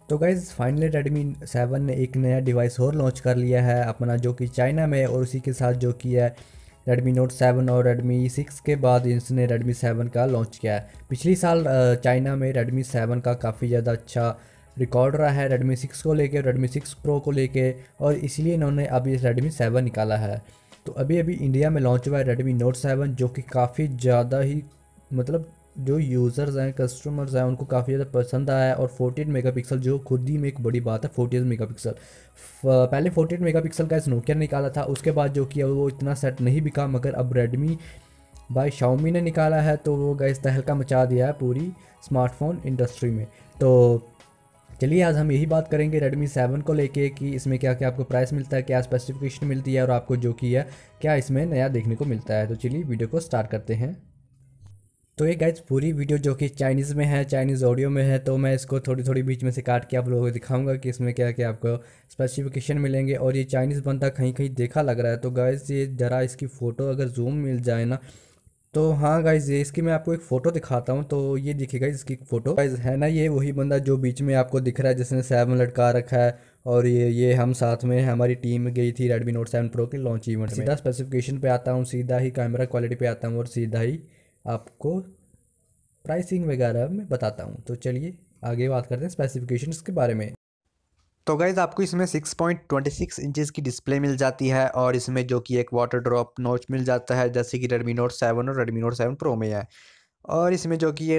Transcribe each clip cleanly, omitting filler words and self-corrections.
तो guys finally Redmi 7 ने एक नया डिवाइस और लॉन्च कर लिया है अपना, जो कि चाइना में, और उसी के साथ जो कि है रेडमी नोट 7 और रेडमी 6 के बाद इसने रेडमी 7 का लॉन्च किया है। पिछली साल चाइना में रेडमी 7 का काफ़ी ज़्यादा अच्छा रिकॉर्ड रहा है रेडमी 6 को लेके, रेडमी 6 प्रो को लेके, और इसलिए इन्होंने अभी रेडमी 7 निकाला है। तो अभी अभी इंडिया में लॉन्च हुआ है रेडमी नोट 7, जो कि काफ़ी ज़्यादा ही मतलब जो यूज़र्स हैं, कस्टमर्स हैं, उनको काफ़ी ज़्यादा पसंद आया है। और 14 मेगापिक्सल जो खुद ही में एक बड़ी बात है, 14 मेगापिक्सल। पहले 14 मेगापिक्सल का नोकिया निकाला था, उसके बाद जो किया वो इतना सेट नहीं बिका, मगर अब रेडमी बाय Xiaomi ने निकाला है, तो वो गाइस तहलका मचा दिया है पूरी स्मार्टफोन इंडस्ट्री में। तो चलिए आज हम यही बात करेंगे रेडमी 7 को लेके कि इसमें क्या क्या आपको प्राइस मिलता है, क्या स्पेसिफिकेशन मिलती है, और आपको जो कि है क्या इसमें नया देखने को मिलता है। तो चलिए वीडियो को स्टार्ट करते हैं। तो ये गाइज पूरी वीडियो जो कि चाइनीज़ में है, चाइनीज़ ऑडियो में है, तो मैं इसको थोड़ी थोड़ी बीच में से काट के आप लोगों को दिखाऊंगा कि इसमें क्या क्या आपको स्पेसिफिकेशन मिलेंगे। और ये चाइनीज़ बंदा कहीं कहीं देखा लग रहा है, तो गाइज ये ज़रा इसकी फ़ोटो अगर जूम मिल जाए ना, तो हाँ गाइज ये इसकी मैं आपको एक फ़ोटो दिखाता हूँ। तो ये दिखेगा इसकी फ़ोटो गाइज, है ना, ये वही बंदा जो बीच में आपको दिख रहा है जिसने 7 लटका रखा है। और ये हम साथ में हमारी टीम गई थी रेडमी नोट 7 प्रो के लॉन्च इवेंट में। सीधा स्पेसिफिकेशन पे आता हूँ, सीधा ही कैमरा क्वालिटी पे आता हूँ, और सीधा ही आपको प्राइसिंग वगैरह मैं बताता हूँ। तो चलिए आगे बात करते हैं स्पेसिफिकेशंस के बारे में। तो गाइज़ आपको इसमें 6.26 इंचज़ की डिस्प्ले मिल जाती है और इसमें जो कि एक वाटर ड्रॉप नॉच मिल जाता है, जैसे कि रेडमी नोट 7 और रेडमी नोट 7 प्रो में है। और इसमें जो कि ये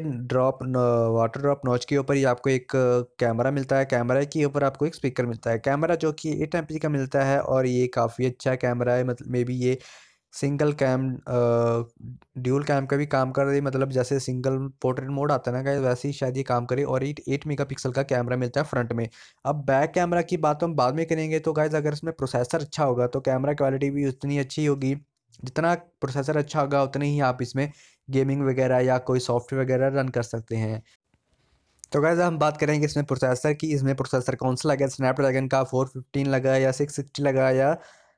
वाटर ड्रॉप नॉच के ऊपर ही आपको एक कैमरा मिलता है, कैमरा के ऊपर आपको एक स्पीकर मिलता है। कैमरा जो कि 8 एमपी का मिलता है और ये काफ़ी अच्छा कैमरा है, मतलब मे बी ये सिंगल कैम ड्यूल कैम का भी काम कर रही है, मतलब जैसे सिंगल पोर्ट्रेट मोड आता है ना गाइस, वैसे ही शायद ये काम करे। और 8 मेगापिक्सल का कैमरा मिलता है फ्रंट में। अब बैक कैमरा की बात हम बाद में करेंगे। तो गाइस अगर इसमें प्रोसेसर अच्छा होगा तो कैमरा क्वालिटी भी उतनी अच्छी होगी। जितना प्रोसेसर अच्छा होगा उतनी ही आप इसमें गेमिंग वगैरह या कोई सॉफ्टवेयर वगैरह रन कर सकते हैं। तो गाइस हम बात करेंगे इसमें प्रोसेसर की। इसमें प्रोसेसर कौन सा लगा है, स्नैपड्रैगन का 415 लगा है या 660 लगा है या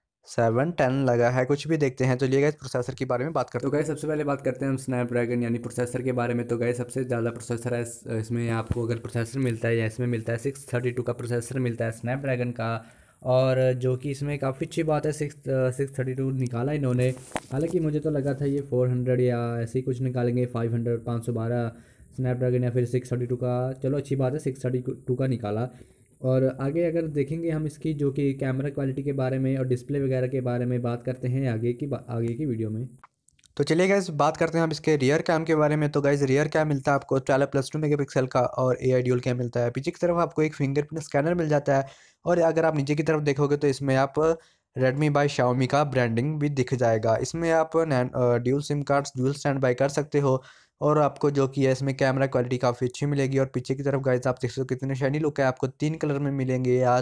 710 लगा है, कुछ भी देखते हैं। तो चलिए गाइस प्रोसेसर के बारे में बात करते तो गए सबसे पहले बात करते हैं हम स्नैपड्रैगन यानी प्रोसेसर के बारे में। तो गए सबसे ज़्यादा प्रोसेसर है इसमें आपको अगर प्रोसेसर मिलता है, या इसमें मिलता है 632 का प्रोसेसर मिलता है स्नैपड्रैगन का। और जो कि इसमें काफ़ी अच्छी बात है, 632 निकाला इन्होंने। हालांकि मुझे तो लगा था ये 400 या ऐसे ही कुछ निकालेंगे, 500 512 स्नैपड्रैगन या फिर 632 का। चलो अच्छी बात है 632 का निकाला। और आगे अगर देखेंगे हम इसकी जो कि कैमरा क्वालिटी के बारे में और डिस्प्ले वगैरह के बारे में बात करते हैं आगे की वीडियो में। तो चलिए गाइस बात करते हैं हम इसके रियर कैम के बारे में। तो गाइस रियर कैम मिलता है आपको 12+2 मेगापिक्सल का और एआई ड्यूल कैम मिलता है। पीछे की तरफ आपको एक फिंगरप्रिंट स्कैनर मिल जाता है। और अगर आप नीचे की तरफ देखोगे तो इसमें आप रेडमी बाय Xiaomi का ब्रांडिंग भी दिख जाएगा। इसमें आप dual SIM cards dual standby कर सकते हो। और आपको जो कि है इसमें कैमरा क्वालिटी काफ़ी अच्छी मिलेगी। और पीछे की तरफ गाइस आप देख सकते हो कितने शाइनी लुक है, आपको 3 कलर में मिलेंगे, या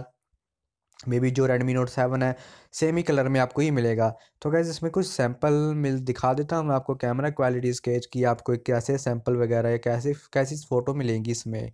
मे बी जो रेडमी नोट 7 है सेम ही कलर में आपको ही मिलेगा। तो गाइज़ इसमें कुछ सैंपल मिल दिखा देता हूँ मैं आपको कैमरा क्वालिटी स्केच की, आपको कैसे सैंपल वगैरह या कैसे कैसी फ़ोटो मिलेंगी इसमें।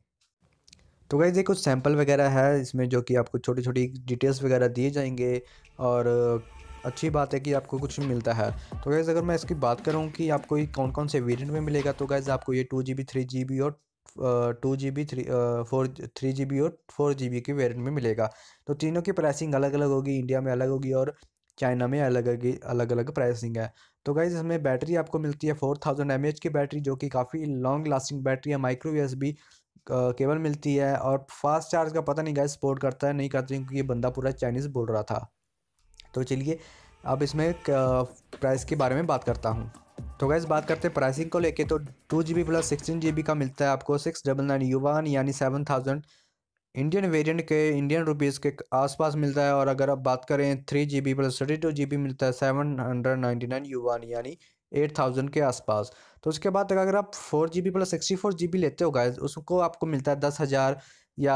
तो गाइज़ ये कुछ सैंपल वगैरह है इसमें, जो कि आपको छोटी छोटी डिटेल्स वगैरह दिए जाएंगे। और अच्छी बात है कि आपको कुछ मिलता है। तो गाइज़ अगर मैं इसकी बात करूँ कि आपको ये कौन कौन से वेरिएंट में मिलेगा, तो गाइज़ आपको ये 2 GB 3 GB और 2 GB 3 GB और 4 GB के वेरिएंट में मिलेगा। तो तीनों की प्राइसिंग अलग अलग होगी, इंडिया में अलग होगी और चाइना में अलग अलग प्राइसिंग है। तो गाइज़ इसमें बैटरी आपको मिलती है 4000 mAh की बैटरी, जो कि काफ़ी लॉन्ग लास्टिंग बैटरी है। माइक्रो USB केबल मिलती है। और फास्ट चार्ज का पता नहीं गाइस सपोर्ट करता है नहीं करता, क्योंकि ये बंदा पूरा चाइनीज़ बोल रहा था। तो चलिए अब इसमें प्राइस के बारे में बात करता हूँ। तो गाइस बात करते हैं प्राइसिंग को लेके। तो 2 GB प्लस 16 GB का मिलता है आपको 699 युवान यानी 7000 इंडियन वेरिएंट के इंडियन रुपीज़ के आसपास मिलता है। और अगर आप बात करें 3 GB प्लस 32 GB मिलता है 799 युवान यानी 8000 के आसपास। तो उसके बाद अगर आप 4 GB प्लस 64 GB लेते हो गाइज, उसको आपको मिलता है 10,000 या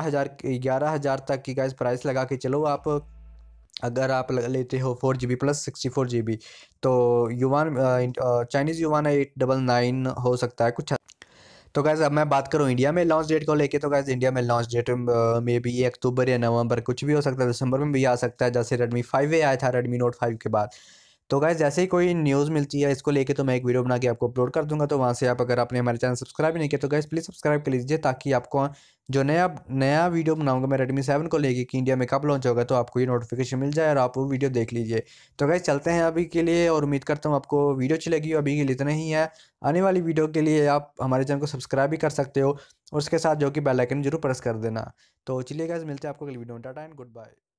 11,000 तक की गाइज प्राइस लगा के चलो आप। अगर आप लेते हो 4 GB प्लस 64 GB, तो युवान चाइनीज़ युवान है 899 हो सकता है कुछ। तो गाइज़ अब मैं बात करूँ इंडिया में लॉन्च डेट को लेके। तो गाइज़ इंडिया में लॉन्च डेट मे बी अक्टूबर या नवंबर कुछ भी हो सकता है, दिसंबर में भी आ सकता है, जैसे रेडमी 5A आया था रेडमी नोट 5 के बाद। तो गाइस जैसे ही कोई न्यूज़ मिलती है इसको लेके तो मैं एक वीडियो बना के आपको अपलोड कर दूंगा। तो वहाँ से आप, अगर आपने हमारे चैनल सब्सक्राइब नहीं किया तो गाइस प्लीज़ सब्सक्राइब कर लीजिए, ताकि आपको जो नया नया वीडियो बनाऊंगा मैं रेडमी 7 को लेके कि इंडिया में कब लॉन्च होगा, तो आपको ये नोटिफिकेशन मिल जाए और आप वो वीडियो देख लीजिए। तो गाइस चलते हैं अभी के लिए, और उम्मीद करता हूँ आपको वीडियो अच्छी लगी। अभी के लिए इतना ही है। आने वाली वीडियो के लिए आप हमारे चैनल को सब्सक्राइब भी कर सकते हो, और उसके साथ जो कि बेल आइकन जरूर प्रेस कर देना। तो चलिए गाइस, मिलते हैं आपको अगली वीडियो में। Tata and good bye.